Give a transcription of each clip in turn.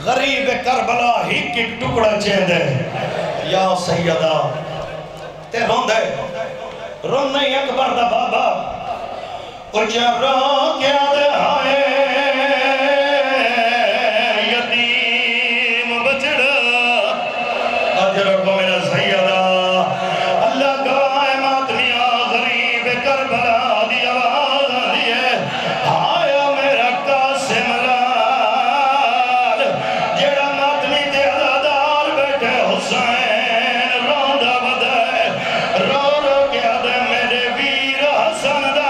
غریب کربلا ہی کی ٹکڑا چیندے یا سیدہ تے روندے روندے اکبر دا بابا اور جا رو کیا دے آئے یتیم بچڑا اجر کو میرا سیدہ اللہ گوائے ماتمیاں غریب کربلا دی آواز آدھی ہے آیا میرا قاسم لال جیڑا ماتمی تے عزادار بیٹھے حسین روندہ بدے رو رو کیا دے میرے ویر حسن دا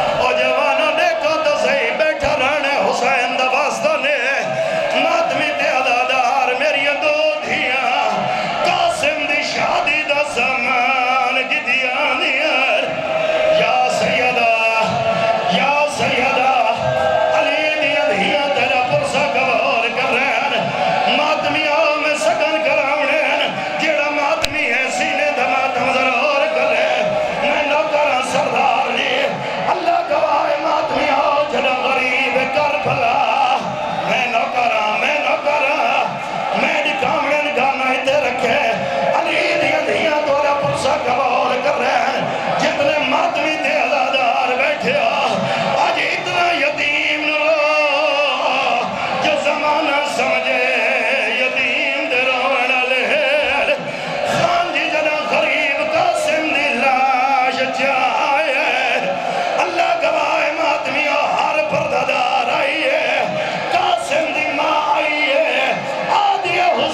ماتمی تے سمجھے یتیم دے روڑ لے خان جی جنا غریب قاسم دی لاش جائے اللہ گواہ ماتمیہ ہر پردادار آئی ہے قاسم دی ماں آئی ہے آدھی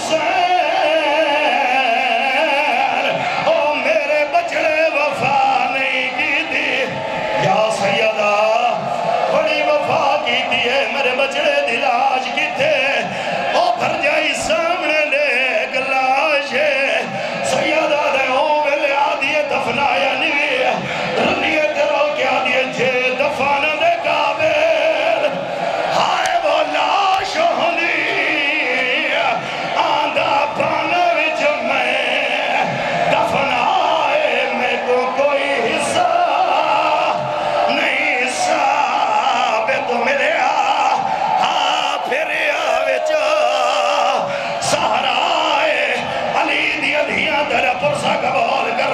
حسین او میرے بچڑے وفا نہیں کی تھی یا سیدہ بڑی وفا کی تھی ہے میرے بچڑے دی لاش کی تھے او بھر جائی سامنے لے گلاش ہے سیدہ دے ہو ویلے آدھیے دفنایا نہیں رنیے تیرو کیا دیے جے دفانا دے قابل ہائے وہ لاش ہونی آندھا پرانا وچ میں دفنائے میں کو کوئی حصہ نہیں حصہ تو میرے پھر وچ سہرائے علی دی ادھیاں تیرا پرسا قبول کر